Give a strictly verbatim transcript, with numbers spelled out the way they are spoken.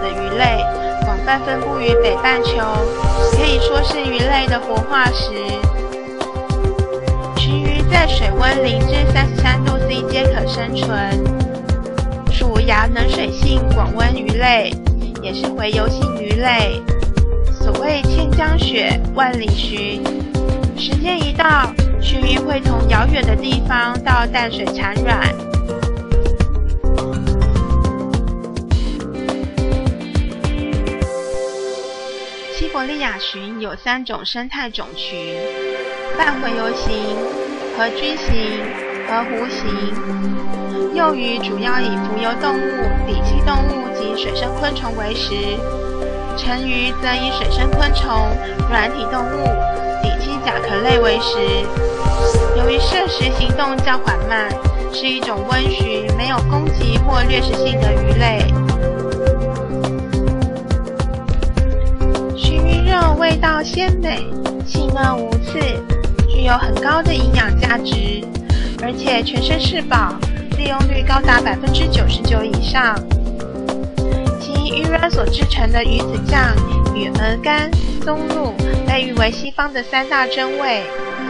鱼类，广泛分布于北半球，可以说是鱼类的活化石。鲟鱼在水温零至三十三度 C 皆可生存，属亚冷水性广温鱼类，也是洄游性鱼类。所谓千江雪，万里鲟，时间一到，鲟鱼会从遥远的地方到淡水产卵。西伯利亚鲟有三种生态种群：半洄游型、河居型和弧形。幼鱼主要以浮游动物、底栖动物及水生昆虫为食，成鱼则以水生昆虫、软体动物、底栖甲壳类为食。由于摄食行动较缓慢，是一种温驯，没有攻击或掠食性的鱼类。鲟鱼肉味道鲜美，细嫩无刺，具有很高的营养价值，而且全身是宝，利用率高达 百分之九十九 以上。其鱼卵所制成的鱼子酱与鹅肝、松露被誉为西方的三大珍味，